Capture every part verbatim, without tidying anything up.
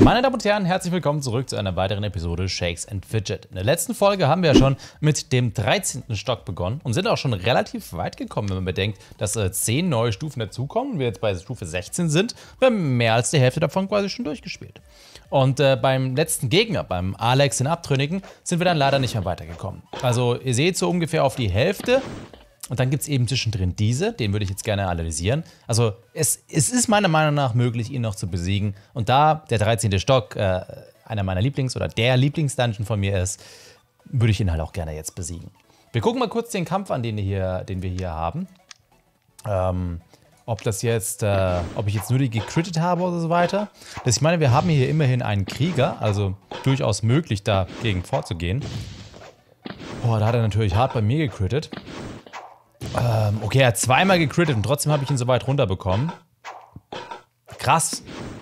Meine Damen und Herren, herzlich willkommen zurück zu einer weiteren Episode Shakes and Fidget. In der letzten Folge haben wir ja schon mit dem dreizehnten Stock begonnen und sind auch schon relativ weit gekommen, wenn man bedenkt, dass äh, zehn neue Stufen dazukommen und wir jetzt bei Stufe sechzehn sind. Wir haben mehr als die Hälfte davon quasi schon durchgespielt. Und äh, beim letzten Gegner, beim Alex, den Abtrünnigen, sind wir dann leider nicht mehr weitergekommen. Also ihr seht so ungefähr auf die Hälfte. Und dann gibt es eben zwischendrin diese, den würde ich jetzt gerne analysieren. Also es, es ist meiner Meinung nach möglich, ihn noch zu besiegen. Und da der dreizehnte Stock äh, einer meiner Lieblings- oder der Lieblingsdungeon von mir ist, würde ich ihn halt auch gerne jetzt besiegen. Wir gucken mal kurz den Kampf an, den wir hier, den wir hier haben. Ähm, ob das jetzt, äh, ob ich jetzt nur die gecrittet habe oder so weiter. Das, ich meine, wir haben hier immerhin einen Krieger, also durchaus möglich, dagegen vorzugehen. Boah, da hat er natürlich hart bei mir gecrittet. Ähm, okay, er hat zweimal gecrittet und trotzdem habe ich ihn so weit runterbekommen. Krass.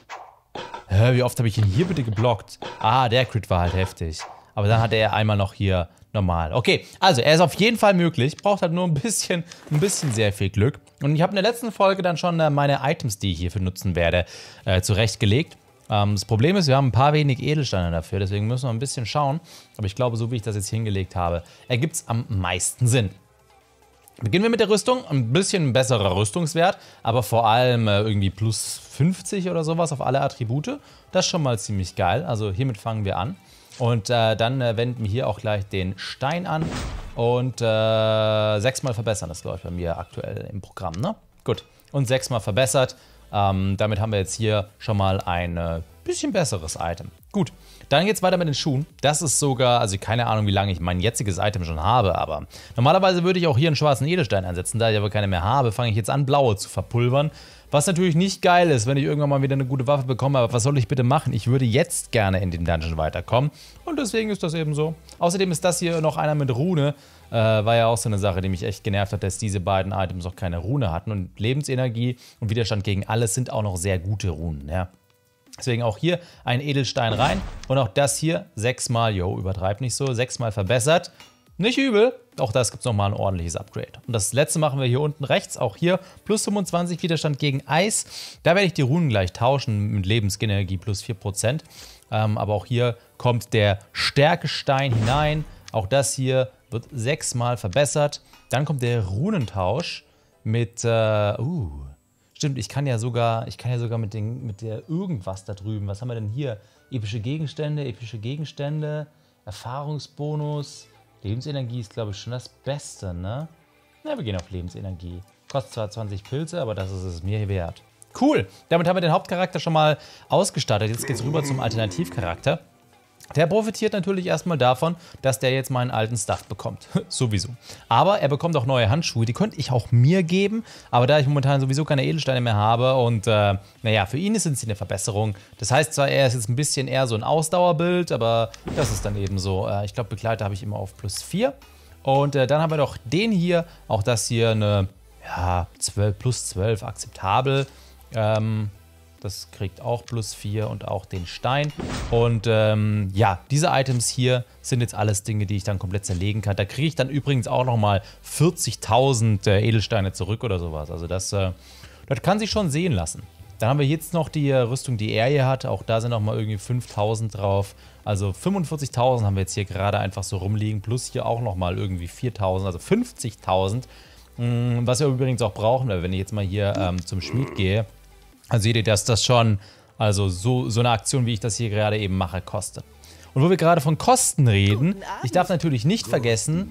Hä, wie oft habe ich ihn hier bitte geblockt? Ah, der Crit war halt heftig. Aber dann hat er einmal noch hier normal. Okay, also er ist auf jeden Fall möglich. Braucht halt nur ein bisschen, ein bisschen sehr viel Glück. Und ich habe in der letzten Folge dann schon äh, meine Items, die ich hierfür nutzen werde, äh, zurechtgelegt. Ähm, das Problem ist, wir haben ein paar wenig Edelsteine dafür. Deswegen müssen wir ein bisschen schauen. Aber ich glaube, so wie ich das jetzt hingelegt habe, ergibt es am meisten Sinn. Beginnen wir mit der Rüstung. Ein bisschen besserer Rüstungswert, aber vor allem äh, irgendwie plus fünfzig oder sowas auf alle Attribute. Das ist schon mal ziemlich geil. Also hiermit fangen wir an. Und äh, dann äh, wenden wir hier auch gleich den Stein an. Und äh, sechsmal verbessern, das glaube ich bei mir aktuell im Programm, ne? Gut. Und sechsmal verbessert. Ähm, damit haben wir jetzt hier schon mal ein äh, bisschen besseres Item. Gut. Dann geht's weiter mit den Schuhen. Das ist sogar, also keine Ahnung, wie lange ich mein jetziges Item schon habe, aber normalerweise würde ich auch hier einen schwarzen Edelstein einsetzen. Da ich aber keine mehr habe, fange ich jetzt an, blaue zu verpulvern. Was natürlich nicht geil ist, wenn ich irgendwann mal wieder eine gute Waffe bekomme, aber was soll ich bitte machen? Ich würde jetzt gerne in den Dungeon weiterkommen und deswegen ist das eben so. Außerdem ist das hier noch einer mit Rune. Äh, war ja auch so eine Sache, die mich echt genervt hat, dass diese beiden Items auch keine Rune hatten. Und Lebensenergie und Widerstand gegen alles sind auch noch sehr gute Runen, ja. Deswegen auch hier ein Edelstein rein und auch das hier sechsmal, yo, übertreibt nicht so, sechsmal verbessert. Nicht übel, auch das gibt es nochmal ein ordentliches Upgrade. Und das letzte machen wir hier unten rechts, auch hier plus fünfundzwanzig Widerstand gegen Eis. Da werde ich die Runen gleich tauschen mit Lebensenergie plus vier Prozent. Ähm, aber auch hier kommt der Stärkestein hinein. Auch das hier wird sechsmal verbessert. Dann kommt der Runentausch mit, äh, uh, stimmt, ich kann ja sogar, ich kann ja sogar mit, den, mit der irgendwas da drüben. Was haben wir denn hier? Epische Gegenstände, epische Gegenstände, Erfahrungsbonus, Lebensenergie ist, glaube ich, schon das Beste, ne? Na, wir gehen auf Lebensenergie. Kostet zwar zwanzig Pilze, aber das ist es mir wert. Cool, damit haben wir den Hauptcharakter schon mal ausgestattet. Jetzt geht's rüber zum Alternativcharakter. Der profitiert natürlich erstmal davon, dass der jetzt meinen alten Stuff bekommt. Sowieso. Aber er bekommt auch neue Handschuhe. Die könnte ich auch mir geben. Aber da ich momentan sowieso keine Edelsteine mehr habe und äh, naja, für ihn sind sie eine Verbesserung. Das heißt zwar, er ist jetzt ein bisschen eher so ein Ausdauerbild, aber das ist dann eben so. Äh, ich glaube, Begleiter habe ich immer auf plus vier. Und äh, dann haben wir doch den hier. Auch das hier eine, ja, zwölf, plus zwölf akzeptabel. Ähm... Das kriegt auch plus vier und auch den Stein. Und ähm, ja, diese Items hier sind jetzt alles Dinge, die ich dann komplett zerlegen kann. Da kriege ich dann übrigens auch nochmal vierzigtausend äh, Edelsteine zurück oder sowas. Also das, äh, das kann sich schon sehen lassen. Dann haben wir jetzt noch die äh, Rüstung, die er hier hat. Auch da sind nochmal irgendwie fünftausend drauf. Also fünfundvierzigtausend haben wir jetzt hier gerade einfach so rumliegen. Plus hier auch nochmal irgendwie viertausend, also fünfzigtausend. Mhm, was wir übrigens auch brauchen, weil wenn ich jetzt mal hier ähm, zum Schmied gehe, also seht ihr, dass das schon, also so, so eine Aktion, wie ich das hier gerade eben mache, kostet. Und wo wir gerade von Kosten reden, ich darf natürlich nicht vergessen,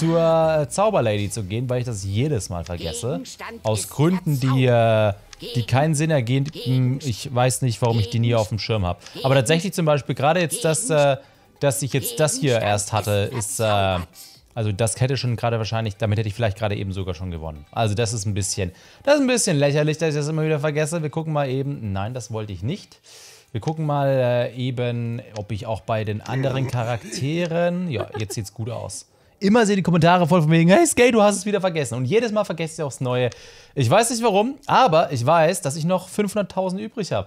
zur Zauberlady zu gehen, weil ich das jedes Mal vergesse. Aus Gründen, die, äh, die keinen Sinn ergeben. Ich weiß nicht, warum ich die nie auf dem Schirm habe. Aber tatsächlich zum Beispiel gerade jetzt das, äh, dass ich jetzt das hier erst hatte, ist... Äh, Also das hätte schon gerade wahrscheinlich, damit hätte ich vielleicht gerade eben sogar schon gewonnen. Also das ist ein bisschen, das ist ein bisschen lächerlich, dass ich das immer wieder vergesse. Wir gucken mal eben, nein, das wollte ich nicht. Wir gucken mal äh, eben, ob ich auch bei den anderen Charakteren, ja, jetzt sieht's gut aus. Immer sehen die Kommentare voll von wegen, hey Skate, du hast es wieder vergessen. Und jedes Mal vergesst ihr aufs Neue. Ich weiß nicht warum, aber ich weiß, dass ich noch fünfhunderttausend übrig habe.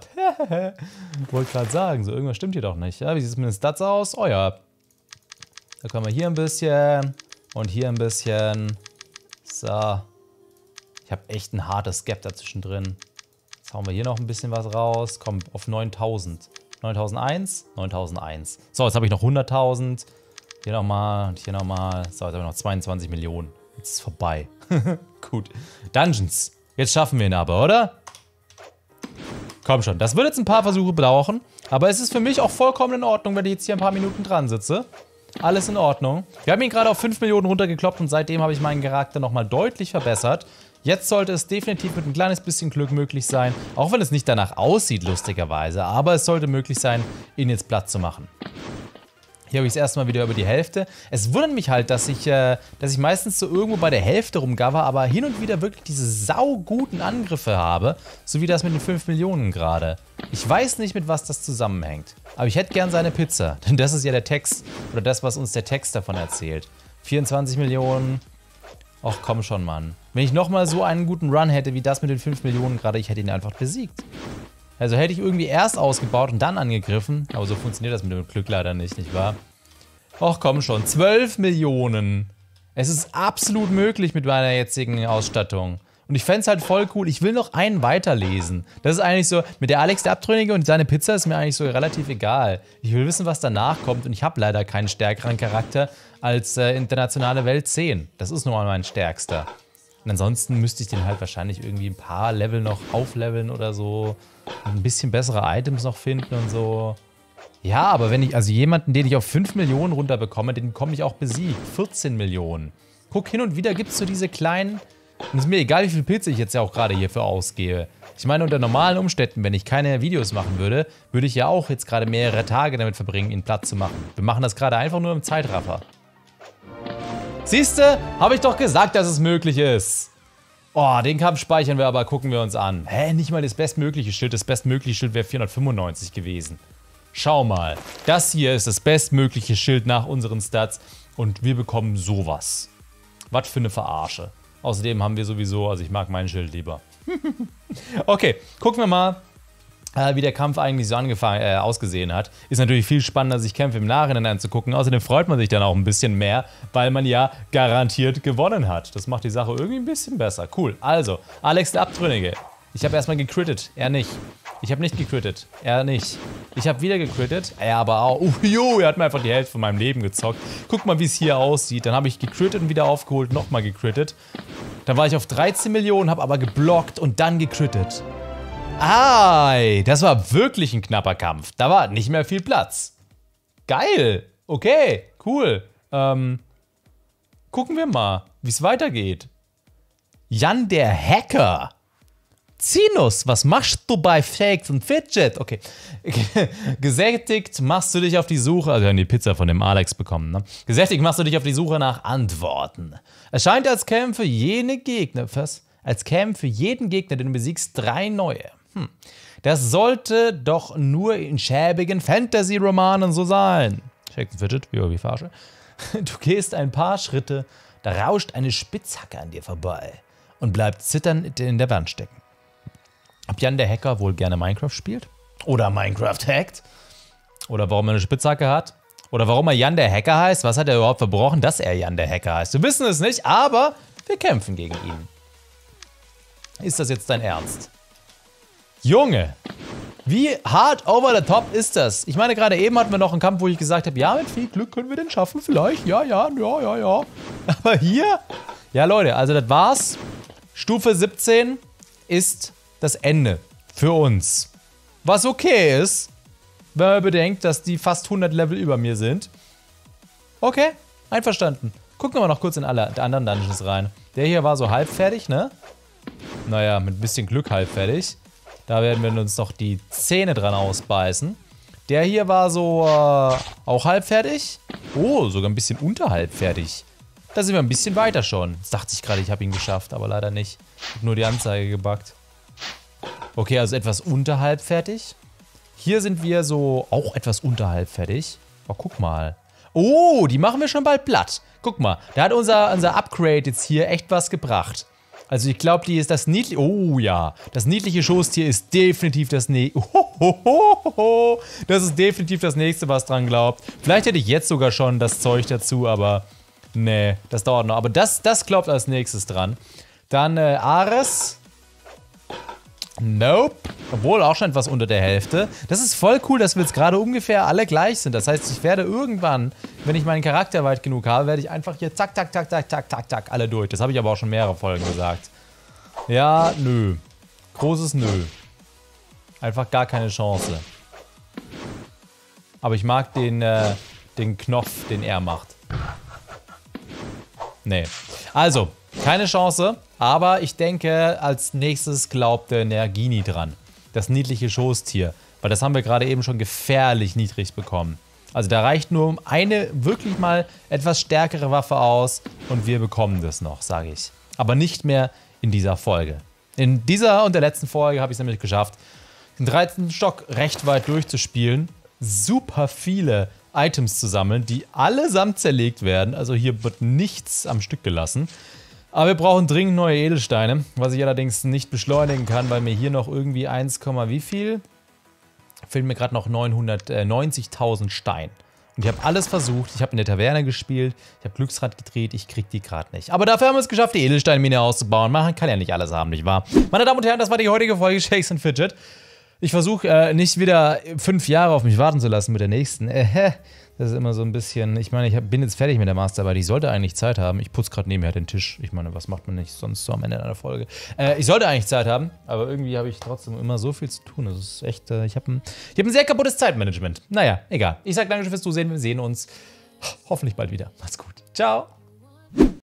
Wollte gerade sagen, so irgendwas stimmt hier doch nicht. Ja, wie sieht es mit den Stats aus? Oh ja. Da können wir hier ein bisschen und hier ein bisschen. So. Ich habe echt ein hartes Gap dazwischen drin. Jetzt hauen wir hier noch ein bisschen was raus. Kommt auf neuntausend. neuntausendeins, neuntausendeins. So, jetzt habe ich noch hunderttausend. Hier nochmal und hier nochmal. So, jetzt habe ich noch zweiundzwanzig Millionen. Jetzt ist es vorbei. Gut. Dungeons. Jetzt schaffen wir ihn aber, oder? Komm schon. Das wird jetzt ein paar Versuche brauchen. Aber es ist für mich auch vollkommen in Ordnung, wenn ich jetzt hier ein paar Minuten dran sitze. Alles in Ordnung. Wir haben ihn gerade auf fünf Millionen runtergekloppt und seitdem habe ich meinen Charakter nochmal deutlich verbessert. Jetzt sollte es definitiv mit ein kleines bisschen Glück möglich sein. Auch wenn es nicht danach aussieht, lustigerweise. Aber es sollte möglich sein, ihn jetzt platt zu machen. Hier habe ich es erstmal wieder über die Hälfte. Es wundert mich halt, dass ich, äh, dass ich meistens so irgendwo bei der Hälfte rumgaver, aber hin und wieder wirklich diese sauguten Angriffe habe. So wie das mit den fünf Millionen gerade. Ich weiß nicht, mit was das zusammenhängt. Aber ich hätte gern seine Pizza. Denn das ist ja der Text, oder das, was uns der Text davon erzählt. vierundzwanzig Millionen. Och, komm schon, Mann. Wenn ich nochmal so einen guten Run hätte, wie das mit den fünf Millionen gerade, ich hätte ihn einfach besiegt. Also hätte ich irgendwie erst ausgebaut und dann angegriffen. Aber so funktioniert das mit dem Glück leider nicht, nicht wahr? Och, komm schon. zwölf Millionen. Es ist absolut möglich mit meiner jetzigen Ausstattung. Und ich fände es halt voll cool. Ich will noch einen weiterlesen. Das ist eigentlich so, mit der Alex der Abtrünnige und seine Pizza ist mir eigentlich so relativ egal. Ich will wissen, was danach kommt. Und ich habe leider keinen stärkeren Charakter als äh, internationale Welt zehn. Das ist nun mal mein stärkster. Und ansonsten müsste ich den halt wahrscheinlich irgendwie ein paar Level noch aufleveln oder so. Ein bisschen bessere Items noch finden und so. Ja, aber wenn ich, also jemanden, den ich auf fünf Millionen runterbekomme, den bekomme ich auch besiegt. vierzehn Millionen. Guck, hin und wieder gibt es so diese kleinen, und es ist mir egal, wie viel Pilze ich jetzt ja auch gerade hierfür ausgehe. Ich meine, unter normalen Umständen, wenn ich keine Videos machen würde, würde ich ja auch jetzt gerade mehrere Tage damit verbringen, ihn platt zu machen. Wir machen das gerade einfach nur im Zeitraffer. Siehste, habe ich doch gesagt, dass es möglich ist. Oh, den Kampf speichern wir aber, gucken wir uns an. Hä, nicht mal das bestmögliche Schild. Das bestmögliche Schild wäre vierhundertfünfundneunzig gewesen. Schau mal, das hier ist das bestmögliche Schild nach unseren Stats und wir bekommen sowas. Was für eine Verarsche. Außerdem haben wir sowieso, also ich mag mein Schild lieber. Okay, gucken wir mal, äh, wie der Kampf eigentlich so angefangen, äh, ausgesehen hat. Ist natürlich viel spannender, sich Kämpfe im Nachhinein anzugucken. Außerdem freut man sich dann auch ein bisschen mehr, weil man ja garantiert gewonnen hat. Das macht die Sache irgendwie ein bisschen besser. Cool, also, Alex der Abtrünnige. Ich habe erstmal gecrittet, er nicht. Ich habe nicht gecrittet, er nicht. Ich habe wieder gecrittet, er aber auch. Uh, jo, er hat mir einfach die Hälfte von meinem Leben gezockt. Guck mal, wie es hier aussieht. Dann habe ich gecrittet und wieder aufgeholt, nochmal gecrittet. Dann war ich auf dreizehn Millionen, habe aber geblockt und dann gecrittet. Ei, das war wirklich ein knapper Kampf. Da war nicht mehr viel Platz. Geil, okay, cool. Ähm, gucken wir mal, wie es weitergeht. Jan der Hacker. Zinus, was machst du bei Shakes and Fidget? Okay. Gesättigt machst du dich auf die Suche, also wir haben die Pizza von dem Alex bekommen, ne? Gesättigt machst du dich auf die Suche nach Antworten. Es scheint, als kämen für jene Gegner, was? Als kämen für jeden Gegner, den du besiegst, drei neue. Hm. Das sollte doch nur in schäbigen Fantasy-Romanen so sein. Shakes and Fidget, wie, wie verarsche. Du gehst ein paar Schritte, da rauscht eine Spitzhacke an dir vorbei und bleibt zitternd in der Wand stecken. Ob Jan der Hacker wohl gerne Minecraft spielt? Oder Minecraft hackt? Oder warum er eine Spitzhacke hat? Oder warum er Jan der Hacker heißt? Was hat er überhaupt verbrochen, dass er Jan der Hacker heißt? Wir wissen es nicht, aber wir kämpfen gegen ihn. Ist das jetzt dein Ernst? Junge, wie hart over the top ist das? Ich meine, gerade eben hatten wir noch einen Kampf, wo ich gesagt habe, ja, mit viel Glück können wir den schaffen vielleicht. Ja, ja, ja, ja, ja. Aber hier? Ja, Leute, also das war's. Stufe siebzehn ist das Ende für uns. Was okay ist, wenn man bedenkt, dass die fast hundert Level über mir sind. Okay, einverstanden. Gucken wir mal noch kurz in alle anderen Dungeons rein. Der hier war so halb fertig, ne? Naja, mit ein bisschen Glück halb fertig. Da werden wir uns noch die Zähne dran ausbeißen. Der hier war so äh, auch halb fertig. Oh, sogar ein bisschen unterhalb fertig. Da sind wir ein bisschen weiter schon. Jetzt dachte ich gerade, ich habe ihn geschafft, aber leider nicht. Ich habe nur die Anzeige gebuggt. Okay, also etwas unterhalb fertig. Hier sind wir so auch etwas unterhalb fertig. Oh, guck mal. Oh, die machen wir schon bald platt. Guck mal, da hat unser, unser Upgrade jetzt hier echt was gebracht. Also ich glaube, die ist das niedliche... Oh ja, das niedliche Schoßtier ist definitiv das nächste... Oh, das ist definitiv das nächste, was dran glaubt. Vielleicht hätte ich jetzt sogar schon das Zeug dazu, aber... Nee, das dauert noch. Aber das, das glaubt als nächstes dran. Dann äh, Ares... Nope. Obwohl auch schon etwas unter der Hälfte. Das ist voll cool, dass wir jetzt gerade ungefähr alle gleich sind. Das heißt, ich werde irgendwann, wenn ich meinen Charakter weit genug habe, werde ich einfach hier zack, zack, zack, zack, zack, zack, zack, alle durch. Das habe ich aber auch schon mehrere Folgen gesagt. Ja, nö. Großes Nö. Einfach gar keine Chance. Aber ich mag den, äh, den Knopf, den er macht. Nee. Also, keine Chance. Aber ich denke, als nächstes glaubt der Nergini dran. Das niedliche Schoßtier. Weil das haben wir gerade eben schon gefährlich niedrig bekommen. Also da reicht nur um eine wirklich mal etwas stärkere Waffe aus. Und wir bekommen das noch, sage ich. Aber nicht mehr in dieser Folge. In dieser und der letzten Folge habe ich es nämlich geschafft, den dreizehnten Stock recht weit durchzuspielen. Super viele Items zu sammeln, die allesamt zerlegt werden. Also hier wird nichts am Stück gelassen. Aber wir brauchen dringend neue Edelsteine, was ich allerdings nicht beschleunigen kann, weil mir hier noch irgendwie eins, wie viel? Fehlen mir gerade noch neunhundertneunzigtausend Stein. Und ich habe alles versucht, ich habe in der Taverne gespielt, ich habe Glücksrad gedreht, ich krieg die gerade nicht. Aber dafür haben wir es geschafft, die Edelsteinmine auszubauen. Man kann ja nicht alles haben, nicht wahr? Meine Damen und Herren, das war die heutige Folge Shakes and Fidget. Ich versuche äh, nicht wieder fünf Jahre auf mich warten zu lassen mit der nächsten. Äh, das ist immer so ein bisschen, ich meine, ich hab, bin jetzt fertig mit der Masterarbeit, ich sollte eigentlich Zeit haben. Ich putze gerade nebenher den Tisch. Ich meine, was macht man nicht sonst so am Ende einer Folge? Äh, ich sollte eigentlich Zeit haben, aber irgendwie habe ich trotzdem immer so viel zu tun. Das ist echt, äh, ich habe ein, ich hab ein sehr kaputtes Zeitmanagement. Naja, egal. Ich sage danke fürs Zusehen, wir sehen uns hoffentlich bald wieder. Macht's gut. Ciao.